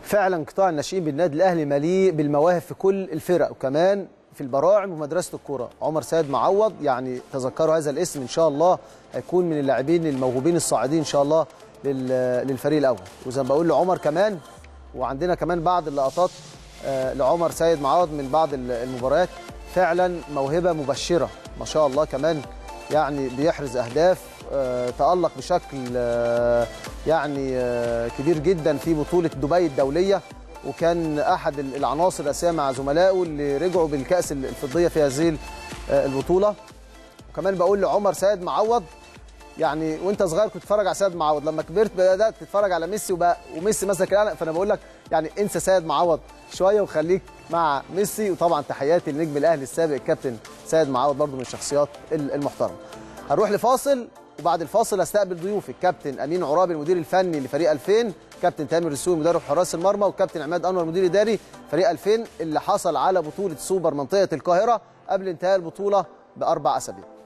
فعلا قطاع الناشئين بالنادي الاهلي مليء بالمواهب في كل الفرق وكمان في البراعم ومدرسه الكوره. عمر سيد معوض يعني تذكروا هذا الاسم ان شاء الله، هيكون من اللاعبين الموهوبين الصاعدين ان شاء الله للفريق الاول. وزي ما بقول لعمر كمان، وعندنا كمان بعض اللقطات لعمر سيد معوض من بعض المباريات، فعلا موهبه مبشره ما شاء الله. كمان يعني بيحرز اهداف، تألق بشكل يعني كبير جدا في بطولة دبي الدولية، وكان أحد العناصر الأساسية مع زملائه اللي رجعوا بالكأس الفضية في هذه البطولة. وكمان بقول لعمر سيد معوض، يعني وانت صغير كنت تتفرج على سيد معوض، لما كبرت بدأت تتفرج على ميسي وميسي مسك القلم، فأنا بقول لك يعني انسى سيد معوض شوية وخليك مع ميسي. وطبعا تحياتي لنجم الأهلي السابق الكابتن سيد معوض، برضو من الشخصيات المحترمة. هنروح لفاصل، وبعد الفاصل هستقبل ضيوفي الكابتن امين عرابي المدير الفني لفريق 2000، كابتن تامر السوي مدرب حراس المرمى، وكابتن عماد انور مدير اداري فريق 2000 اللي حصل على بطوله سوبر منطقه القاهره قبل انتهاء البطوله ب4 اسابيع.